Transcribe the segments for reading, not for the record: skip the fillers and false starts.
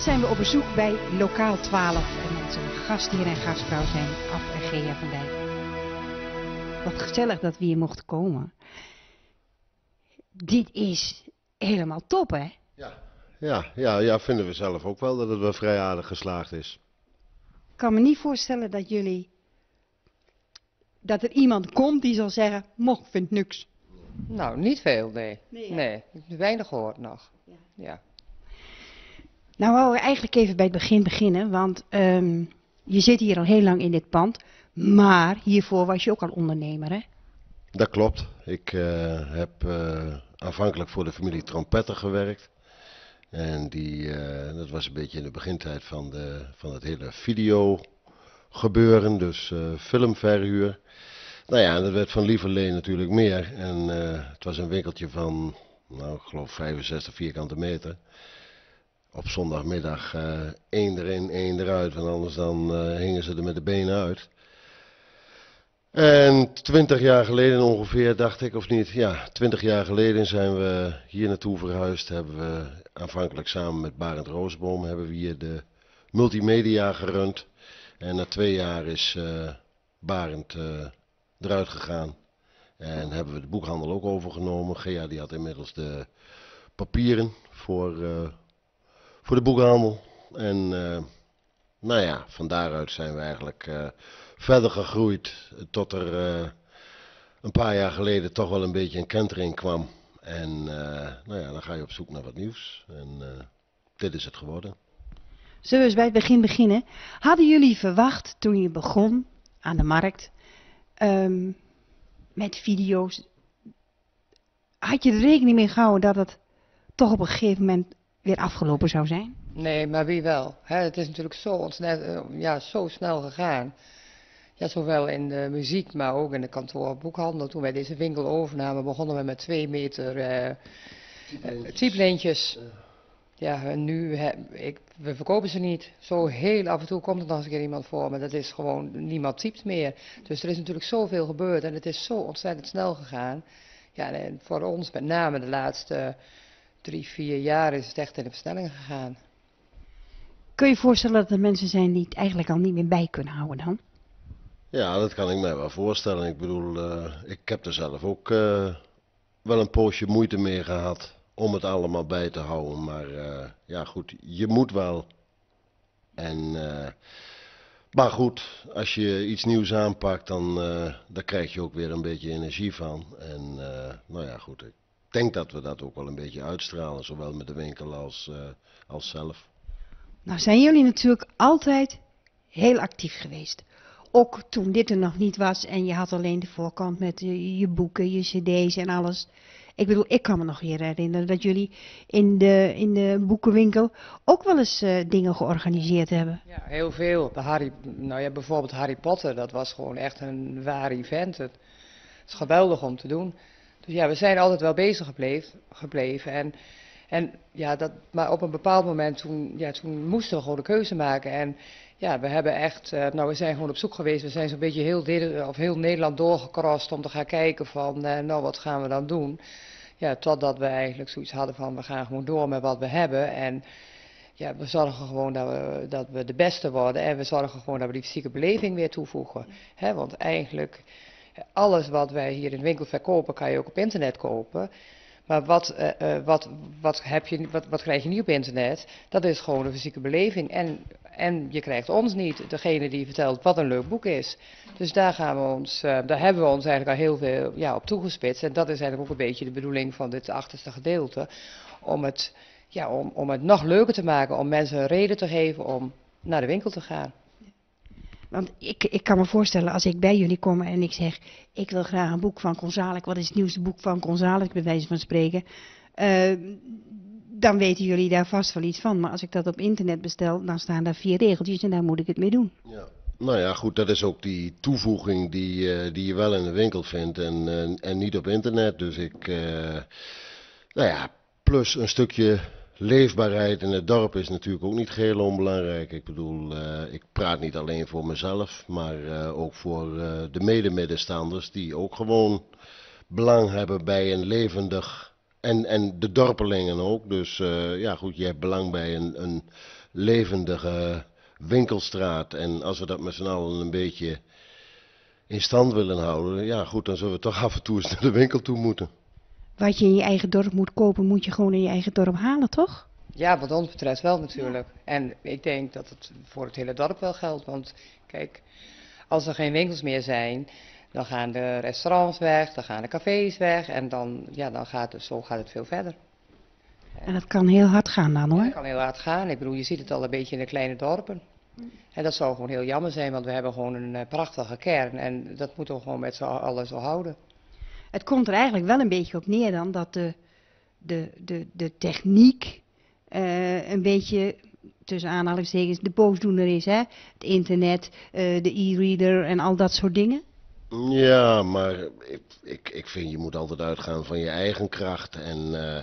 zijn we op bezoek bij Lokaal 12 en onze gastheer en gastvrouw zijn Af en Gea van Dijk. Wat gezellig dat we hier mochten komen. Dit is helemaal top, hè? Ja, vinden we zelf ook wel dat het wel vrij aardig geslaagd is. Ik kan me niet voorstellen dat er iemand komt die zal zeggen, mocht vind niks. Nou, niet veel, nee. Nee, hè? Nee, ik heb weinig gehoord nog. Ja. Ja. Nou wou we eigenlijk even bij het begin beginnen, want je zit hier al heel lang in dit pand, maar hiervoor was je ook al ondernemer, hè? Dat klopt. Ik heb aanvankelijk voor de familie Trompetter gewerkt. En dat was een beetje in de begintijd van het hele video gebeuren, dus filmverhuur. Nou ja, dat werd van lieverlee natuurlijk meer. En het was een winkeltje van, nou ik geloof 65 vierkante meter. Op zondagmiddag één erin, één eruit, want anders dan hingen ze er met de benen uit. En 20 jaar geleden ongeveer, dacht ik, of niet? Ja, 20 jaar geleden zijn we hier naartoe verhuisd. Hebben we aanvankelijk samen met Barend Roosboom hebben we hier de multimedia gerund. En na 2 jaar is Barend eruit gegaan. En hebben we de boekhandel ook overgenomen. Gea die had inmiddels de papieren voor de boekhandel. En nou ja, van daaruit zijn we eigenlijk verder gegroeid tot er een paar jaar geleden toch wel een beetje een kentering kwam. En nou ja, dan ga je op zoek naar wat nieuws. En dit is het geworden. Zullen we eens bij het begin beginnen? Hadden jullie verwacht toen je begon aan de markt met video's, had je er rekening mee gehouden dat het toch op een gegeven moment weer afgelopen zou zijn? Nee, maar wie wel? Hè, het is natuurlijk zo snel gegaan. Ja, zowel in de muziek, maar ook in de kantoorboekhandel. Toen wij deze winkel overnamen, begonnen we met 2 meter typelintjes. Ja, en nu, we verkopen ze niet. Zo heel af en toe komt er nog eens een keer iemand voor, maar dat is gewoon, niemand typt meer. Dus er is natuurlijk zoveel gebeurd en het is zo ontzettend snel gegaan. Ja, en voor ons met name de laatste 3, 4 jaar is het echt in de versnelling gegaan. Kun je je voorstellen dat er mensen zijn die het eigenlijk al niet meer bij kunnen houden dan? Ja, dat kan ik mij wel voorstellen. Ik bedoel, ik heb er zelf ook wel een poosje moeite mee gehad om het allemaal bij te houden. Maar ja goed, je moet wel. En, maar goed, als je iets nieuws aanpakt, dan daar krijg je ook weer een beetje energie van. En nou ja goed, ik denk dat we dat ook wel een beetje uitstralen, zowel met de winkel als zelf. Nou zijn jullie natuurlijk altijd heel actief geweest. Ook toen dit er nog niet was en je had alleen de voorkant met je boeken, je cd's en alles. Ik bedoel, ik kan me nog weer herinneren dat jullie in de boekenwinkel ook wel eens dingen georganiseerd hebben. Ja, heel veel. Bijvoorbeeld Harry Potter, dat was gewoon echt een waar event. Het is geweldig om te doen. Dus ja, we zijn altijd wel bezig gebleven. Maar op een bepaald moment toen moesten we gewoon de keuze maken. En ja, we hebben echt, we zijn gewoon op zoek geweest. We zijn zo'n beetje heel Nederland doorgecrossed om te gaan kijken van, wat gaan we dan doen? Ja, totdat we eigenlijk zoiets hadden van, we gaan gewoon door met wat we hebben. En ja, we zorgen gewoon dat we de beste worden. En we zorgen gewoon dat we die fysieke beleving weer toevoegen. Want eigenlijk, alles wat wij hier in de winkel verkopen, kan je ook op internet kopen. Maar wat krijg je niet op internet? Dat is gewoon een fysieke beleving. En je krijgt ons niet, degene die vertelt wat een leuk boek is. Dus daar hebben we ons eigenlijk al heel veel op toegespitst. En dat is eigenlijk ook een beetje de bedoeling van dit achterste gedeelte. Om het nog leuker te maken, om mensen een reden te geven om naar de winkel te gaan. Want ik kan me voorstellen, als ik bij jullie kom en ik zeg, ik wil graag een boek van González, wat is het nieuwste boek van González, bij wijze van spreken, dan weten jullie daar vast wel iets van. Maar als ik dat op internet bestel, dan staan daar 4 regeltjes en daar moet ik het mee doen. Ja. Nou ja, goed, dat is ook die toevoeging die je wel in de winkel vindt en niet op internet. Dus plus een stukje leefbaarheid in het dorp is natuurlijk ook niet geheel onbelangrijk. Ik bedoel, ik praat niet alleen voor mezelf, maar ook voor de medemiddenstanders die ook gewoon belang hebben bij een levendig, en de dorpelingen ook. Dus ja goed, je hebt belang bij een levendige winkelstraat. En als we dat met z'n allen een beetje in stand willen houden, ja goed, dan zullen we toch af en toe eens naar de winkel toe moeten. Wat je in je eigen dorp moet kopen, moet je gewoon in je eigen dorp halen, toch? Ja, wat ons betreft wel natuurlijk. En ik denk dat het voor het hele dorp wel geldt. Want kijk, als er geen winkels meer zijn, dan gaan de restaurants weg, dan gaan de cafés weg. En dan, ja, zo gaat het veel verder. En dat kan heel hard gaan dan, Ja, hoor. dat kan heel hard gaan. Ik bedoel, je ziet het al een beetje in de kleine dorpen. En dat zou gewoon heel jammer zijn, want we hebben gewoon een prachtige kern. En dat moeten we gewoon met z'n allen zo houden. Het komt er eigenlijk wel een beetje op neer dan dat de techniek een beetje, tussen aanhalingstekens, de boosdoener is, hè? Het internet, de e-reader en al dat soort dingen. Ja, maar ik vind je moet altijd uitgaan van je eigen kracht. En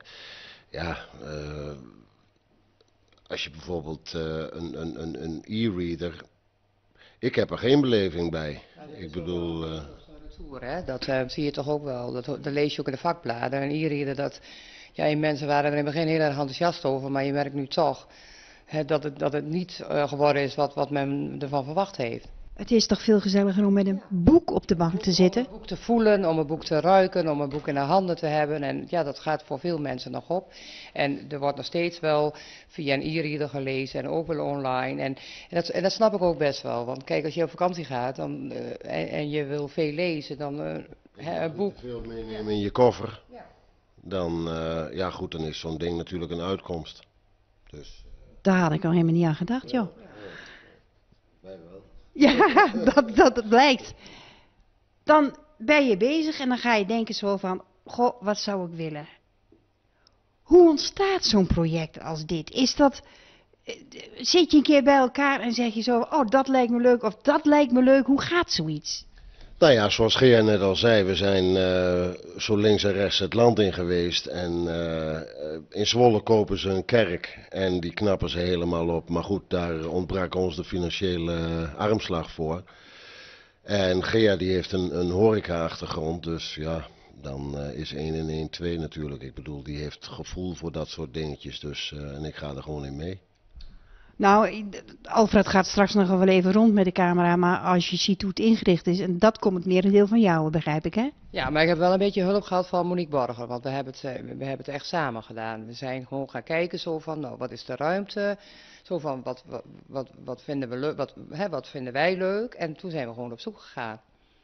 als je bijvoorbeeld een e-reader, ik heb er geen beleving bij. Ik bedoel, Retour, hè? Dat zie je toch ook wel. Dat lees je ook in de vakbladen. En e-reader, ja, mensen waren er in het begin heel erg enthousiast over, maar je merkt nu toch dat het niet geworden is wat men ervan verwacht heeft. Het is toch veel gezelliger om met een boek op de bank te zitten? Om een boek te voelen, om een boek te ruiken, om een boek in de handen te hebben. En ja, dat gaat voor veel mensen nog op. En er wordt nog steeds wel via een e-reader gelezen en ook wel online. En dat snap ik ook best wel. Want kijk, als je op vakantie gaat dan, en je wil veel lezen, dan een boek. veel meenemen in je koffer, Ja. dan, ja goed, dan is zo'n ding natuurlijk een uitkomst. Dus, Daar had ik al helemaal niet aan gedacht, joh. wij wel. Ja, dat blijkt. Dan ben je bezig en dan ga je denken zo van, goh, wat zou ik willen? Hoe ontstaat zo'n project als dit? Zit je een keer bij elkaar en zeg je zo, oh, dat lijkt me leuk of dat lijkt me leuk. Hoe gaat zoiets? Nou ja, zoals Gea net al zei, we zijn zo links en rechts het land in geweest. En in Zwolle kopen ze een kerk en die knappen ze helemaal op. Maar goed, daar ontbrak ons de financiële armslag voor. En Gea die heeft een horeca-achtergrond, dus ja, dan is 1 en 1 2 natuurlijk. Ik bedoel, die heeft gevoel voor dat soort dingetjes, dus en ik ga er gewoon in mee. Nou, Alfred gaat straks nog wel even rond met de camera, maar als je ziet hoe het ingericht is, en dat komt het merendeel van jou, begrijp ik, hè? Ja, maar ik heb wel een beetje hulp gehad van Monique Borger, want we hebben het echt samen gedaan. We zijn gewoon gaan kijken zo van, nou, wat is de ruimte? Zo van, wat vinden we leuk, wat vinden wij leuk? En toen zijn we gewoon op zoek gegaan.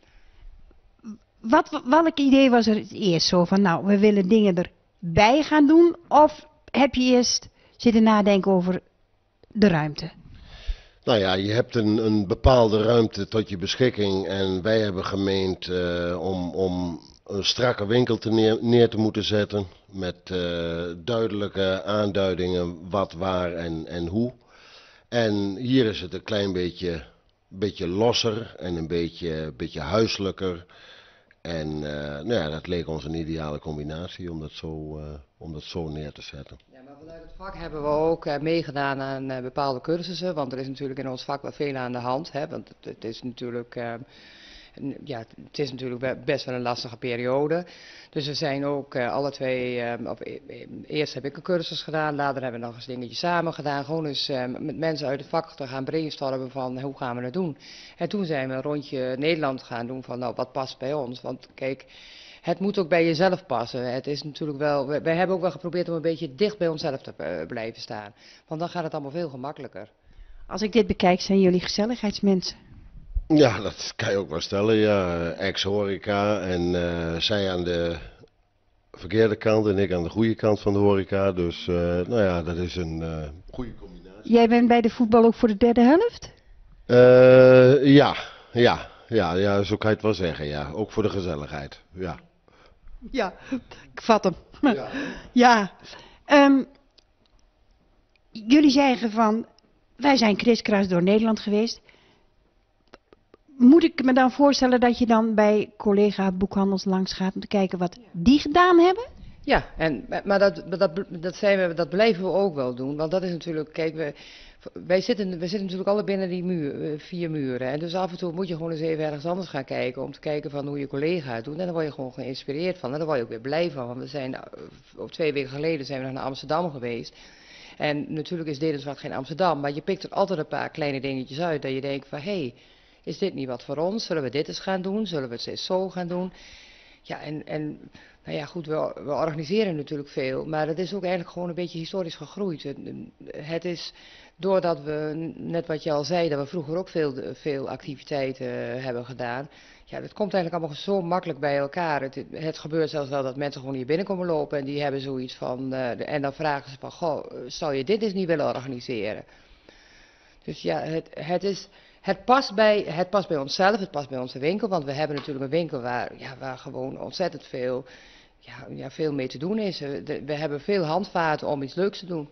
Welk idee was er het eerst zo van, nou, we willen dingen erbij gaan doen, of heb je eerst zitten nadenken over de ruimte? Nou ja, je hebt een bepaalde ruimte tot je beschikking en wij hebben gemeend om een strakke winkel neer te moeten zetten met duidelijke aanduidingen wat, waar en hoe. En hier is het een klein beetje losser en een beetje huiselijker. En nou ja, dat leek ons een ideale combinatie om dat zo neer te zetten. Ja, maar vanuit het vak hebben we ook meegedaan aan bepaalde cursussen, want er is natuurlijk in ons vak wel veel aan de hand. Want het is natuurlijk, best wel een lastige periode. Dus we zijn ook alle twee, eerst heb ik een cursus gedaan, later hebben we nog eens dingetjes samen gedaan. Gewoon eens met mensen uit het vak te gaan brainstormen van hoe gaan we het doen. En toen zijn we een rondje Nederland gaan doen van nou wat past bij ons. Want kijk, het moet ook bij jezelf passen. Het is natuurlijk wel, wij hebben ook wel geprobeerd om een beetje dicht bij onszelf te blijven staan. Want dan gaat het allemaal veel gemakkelijker. Als ik dit bekijk, zijn jullie gezelligheidsmensen. Ja, dat kan je ook wel stellen, ja. Ex-horeca en zij aan de verkeerde kant en ik aan de goede kant van de horeca. Dus nou ja, dat is een goede combinatie. Jij bent bij de voetbal ook voor de derde helft? Ja, zo kan je het wel zeggen, ja. Ook voor de gezelligheid, ja. Ja, ik vat hem. Ja. Ja. Jullie zeggen van, wij zijn kriskras door Nederland geweest. Moet ik me dan voorstellen dat je dan bij collega boekhandels langs gaat om te kijken wat die gedaan hebben? Ja, maar dat blijven we ook wel doen. Want dat is natuurlijk, kijk, we zitten natuurlijk alle binnen die 4 muren. En dus af en toe moet je gewoon eens even ergens anders gaan kijken. Om te kijken van hoe je collega het doet. En daar word je gewoon geïnspireerd van. En daar word je ook weer blij van. Want we zijn, 2 weken geleden zijn we nog naar Amsterdam geweest. En natuurlijk is Dedemsvaart geen Amsterdam, maar je pikt er altijd een paar kleine dingetjes uit dat je denkt van, hé, is dit niet wat voor ons? Zullen we dit eens gaan doen? Zullen we het eens zo gaan doen? Ja, en nou ja, goed, we organiseren natuurlijk veel, maar het is ook eigenlijk gewoon een beetje historisch gegroeid. Het is, doordat we, net wat je al zei, dat we vroeger ook veel activiteiten hebben gedaan. Ja, het komt eigenlijk allemaal zo makkelijk bij elkaar. Het gebeurt zelfs wel dat mensen gewoon hier binnenkomen lopen en die hebben zoiets van, en dan vragen ze van, goh, zou je dit eens niet willen organiseren? Dus ja, het past bij onszelf, het past bij onze winkel, want we hebben natuurlijk een winkel waar gewoon ontzettend veel mee te doen is. We hebben veel handvaten om iets leuks te doen.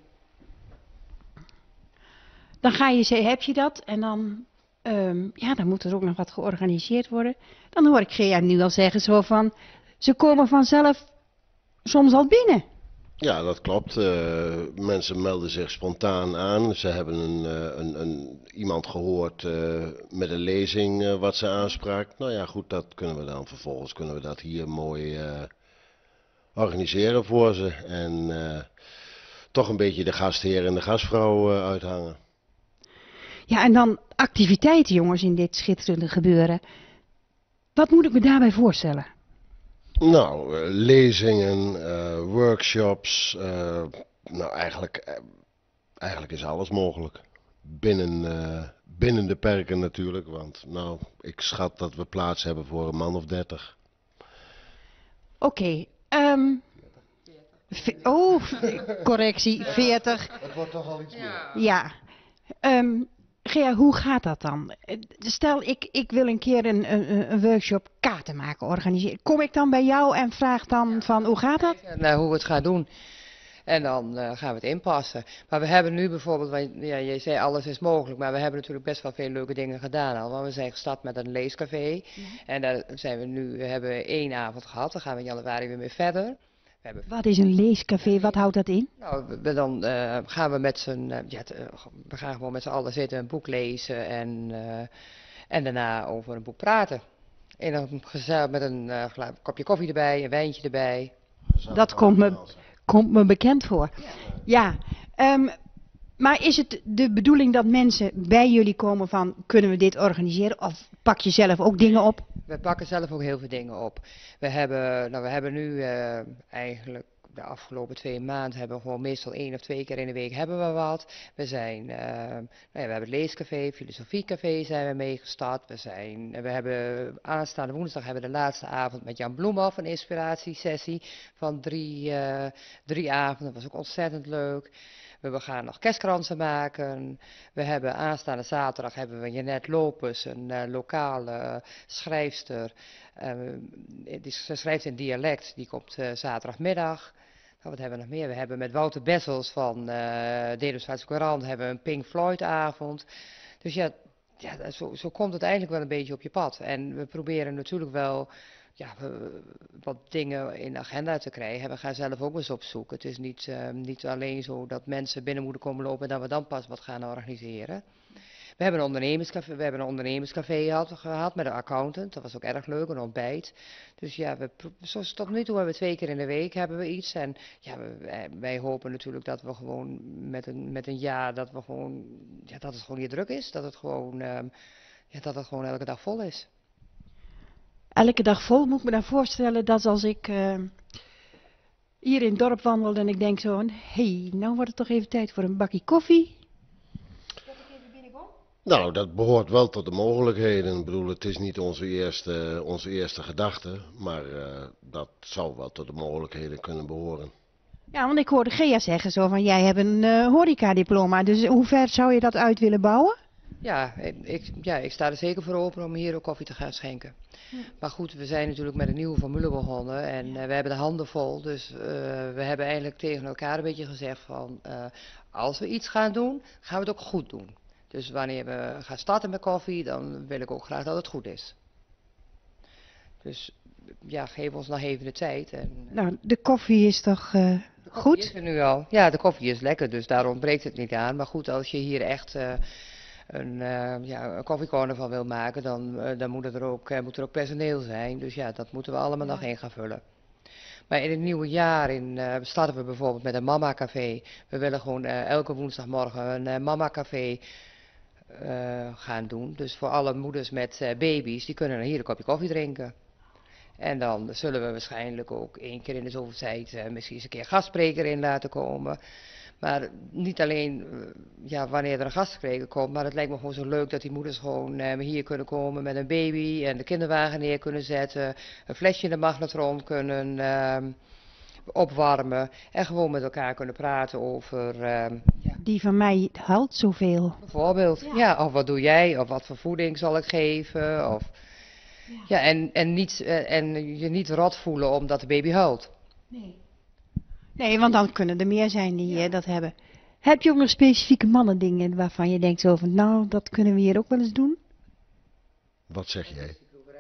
Dan ga je zeggen, heb je dat? En dan, dan moet er ook nog wat georganiseerd worden. Dan hoor ik Gea nu al zeggen zo van, ze komen vanzelf soms al binnen. Ja, dat klopt. Mensen melden zich spontaan aan. Ze hebben iemand gehoord met een lezing wat ze aansprak. Nou ja, goed, dat kunnen we dan vervolgens dat hier mooi organiseren voor ze. En toch een beetje de gastheer en de gastvrouw uithangen. Ja, en dan activiteiten, jongens, in dit schitterende gebeuren. Wat moet ik me daarbij voorstellen? Nou, lezingen, workshops, nou eigenlijk is alles mogelijk. Binnen de perken natuurlijk, want nou, ik schat dat we plaats hebben voor een man of 30. Oké, correctie, 40. Het wordt toch al iets meer. Ja. Gea, hoe gaat dat dan? Stel, ik wil een keer een workshop kaarten maken, organiseren. Kom ik dan bij jou en vraag dan van, hoe gaat dat? Nou, hoe we het gaan doen. En dan gaan we het inpassen. Maar we hebben nu bijvoorbeeld, ja, je zei alles is mogelijk, maar we hebben natuurlijk best wel veel leuke dingen gedaan al. Want we zijn gestart met een leescafé. En daar hebben we 1 avond gehad, dan gaan we in januari weer mee verder. Wat is een leescafé? Wat houdt dat in? Nou, dan gaan we we gaan gewoon met z'n allen zitten, een boek lezen en daarna over een boek praten. En dan gezellig met een kopje koffie erbij, een wijntje erbij. Dat komt me bekend voor. Ja, maar is het de bedoeling dat mensen bij jullie komen van, kunnen we dit organiseren? Of pak je zelf ook dingen op? We pakken zelf ook heel veel dingen op. We hebben nu eigenlijk de afgelopen 2 maanden hebben we gewoon meestal 1 of 2 keer in de week hebben we wat. We hebben het leescafé, filosofiecafé zijn we mee gestart. We hebben aanstaande woensdag hebben we de laatste avond met Jan Bloemhoff een inspiratiesessie van 3 avonden. Dat was ook ontzettend leuk. We gaan nog kerstkransen maken. We hebben aanstaande zaterdag hebben we Jeanette Lopes, een lokale schrijfster. Ze schrijft in dialect, die komt zaterdagmiddag. Nou, wat hebben we nog meer? We hebben met Wouter Bessels van Dedemsvaartse Courant hebben we een Pink Floyd avond. Dus ja, zo komt het eigenlijk wel een beetje op je pad. En we proberen natuurlijk wel wat dingen in de agenda te krijgen. We gaan zelf ook eens opzoeken. Het is niet alleen zo dat mensen binnen moeten komen lopen en dat we dan pas wat gaan organiseren. We hebben een ondernemerscafé gehad met een accountant. Dat was ook erg leuk, een ontbijt. Dus ja, tot nu toe hebben we 2 keer in de week hebben we iets. En ja, wij hopen natuurlijk dat we gewoon met een jaar dat we gewoon, dat het gewoon hier druk is. Dat het gewoon elke dag vol is. Elke dag vol, moet ik me dan voorstellen dat als ik hier in het dorp wandel en ik denk zo van, nou wordt het toch even tijd voor een bakje koffie. Nou, dat behoort wel tot de mogelijkheden. Ik bedoel, het is niet onze eerste gedachte, maar dat zou wel tot de mogelijkheden kunnen behoren. Ja, want ik hoorde Gea zeggen zo van, jij hebt een horecadiploma, dus hoe ver zou je dat uit willen bouwen? Ja, ik sta er zeker voor open om hier ook koffie te gaan schenken. Ja. Maar goed, we zijn natuurlijk met een nieuwe formule begonnen en we hebben de handen vol. Dus we hebben eigenlijk tegen elkaar een beetje gezegd van, als we iets gaan doen, gaan we het ook goed doen. Dus wanneer we gaan starten met koffie, dan wil ik ook graag dat het goed is. Dus ja, geef ons nog even de tijd. Nou, de koffie is toch goed? Is er nu al. Ja, de koffie is lekker, dus daar ontbreekt het niet aan. Maar goed, als je hier echt een koffiecorner van wil maken, dan moet er ook personeel zijn. Dus ja, dat moeten we allemaal nog in gaan vullen. Maar in het nieuwe jaar starten we bijvoorbeeld met een mama-café. We willen gewoon elke woensdagmorgen een mama-café gaan doen. Dus voor alle moeders met baby's, die kunnen hier een kopje koffie drinken. En dan zullen we waarschijnlijk ook 1 keer in de zoveel tijd misschien eens een keer een gastspreker in laten komen. Maar niet alleen wanneer er een gastspreker komt, maar het lijkt me gewoon zo leuk dat die moeders gewoon hier kunnen komen met een baby en de kinderwagen neer kunnen zetten, een flesje in de magnetron kunnen opwarmen en gewoon met elkaar kunnen praten over... Die van mij huilt zoveel. Bijvoorbeeld, ja, of wat doe jij, of wat voor voeding zal ik geven, of... Ja, en je niet rot voelen omdat de baby huilt. Nee, want dan kunnen er meer zijn die dat hebben. Heb je ook nog specifieke mannendingen waarvan je denkt zo van, nou, dat kunnen we hier ook wel eens doen? Wat zeg jij?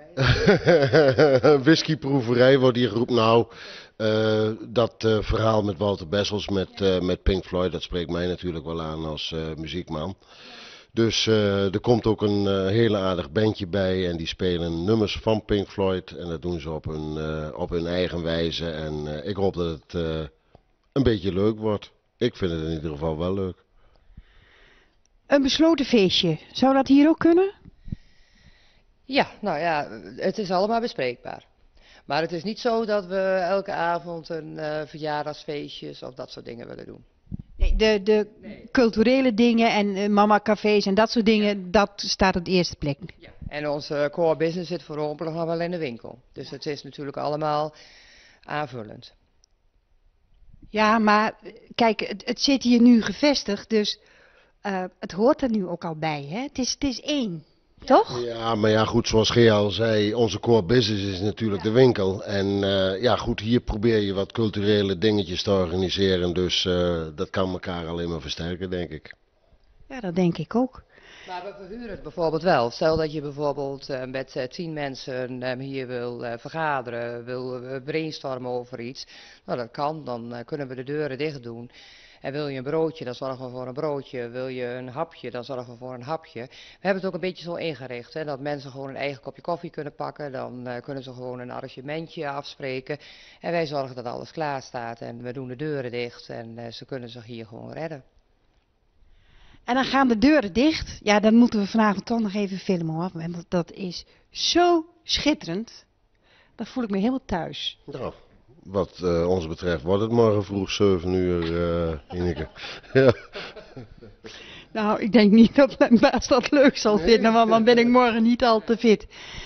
Whiskyproeverij wordt hier geroepen. Nou, dat verhaal met Walter Bessels met Pink Floyd, dat spreekt mij natuurlijk wel aan als muziekman. Dus er komt ook een hele aardig bandje bij en die spelen nummers van Pink Floyd. En dat doen ze op hun eigen wijze. En ik hoop dat het een beetje leuk wordt. Ik vind het in ieder geval wel leuk. Een besloten feestje, zou dat hier ook kunnen? Ja, nou ja, het is allemaal bespreekbaar. Maar het is niet zo dat we elke avond een verjaardagsfeestjes of dat soort dingen willen doen. Nee, de culturele dingen en mama-cafés en dat soort dingen, dat staat op de eerste plek. Ja. En onze core business zit voorlopig nog wel in de winkel. Dus het is natuurlijk allemaal aanvullend. Ja, maar kijk, het zit hier nu gevestigd, dus het hoort er nu ook al bij, hè? Het is één, toch? Ja, maar ja, goed, zoals Gea al zei, onze core business is natuurlijk de winkel. En ja, goed, hier probeer je wat culturele dingetjes te organiseren, dus dat kan elkaar alleen maar versterken, denk ik. Ja, dat denk ik ook. Maar we verhuren het bijvoorbeeld wel. Stel dat je bijvoorbeeld met 10 mensen hier wil vergaderen, wil brainstormen over iets. Nou, dat kan, dan kunnen we de deuren dicht doen. En wil je een broodje, dan zorgen we voor een broodje. Wil je een hapje, dan zorgen we voor een hapje. We hebben het ook een beetje zo ingericht, hè, dat mensen gewoon een eigen kopje koffie kunnen pakken. Dan kunnen ze gewoon een arrangementje afspreken. En wij zorgen dat alles klaar staat en we doen de deuren dicht en ze kunnen zich hier gewoon redden. En dan gaan de deuren dicht. Ja, dan moeten we vanavond toch nog even filmen hoor. Want dat is zo schitterend. Dan voel ik me helemaal thuis. Nou, wat ons betreft wordt het morgen vroeg 7 uur, Ineke. Ja. Nou, ik denk niet dat mijn baas dat leuk zal vinden, want dan ben ik morgen niet al te fit.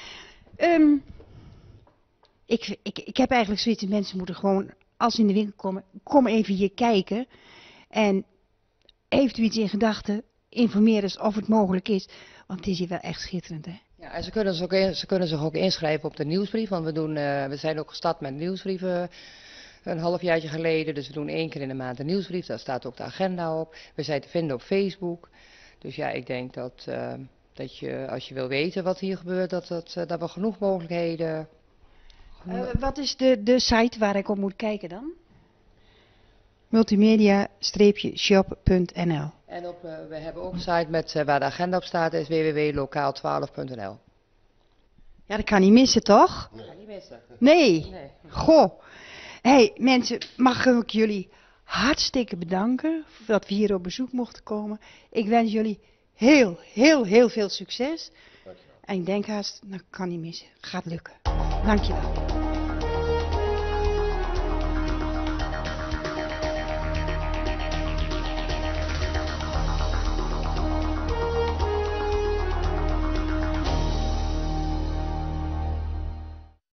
Ik heb eigenlijk zoiets, mensen moeten gewoon, als ze in de winkel komen, kom even hier kijken. En heeft u iets in gedachten, informeer eens of het mogelijk is. Want het is hier wel echt schitterend, hè? Ja, en ze kunnen zich ook inschrijven op de nieuwsbrief. Want we zijn ook gestart met nieuwsbrieven een halfjaartje geleden. Dus we doen 1 keer in de maand een nieuwsbrief. Daar staat ook de agenda op. We zijn te vinden op Facebook. Dus ja, ik denk dat je, als je wil weten wat hier gebeurt, dat we genoeg mogelijkheden... Wat is de site waar ik op moet kijken dan? multimedia-shop.nl. En we hebben ook een site waar de agenda op staat, is www.lokaal12.nl. Ja, dat kan niet missen, toch? Nee. Kan niet missen. Nee. Goh. Hey, mensen, mag ik jullie hartstikke bedanken dat we hier op bezoek mochten komen. Ik wens jullie heel veel succes. Dankjewel. En ik denk haast, dat kan niet missen. Gaat lukken. Dankjewel.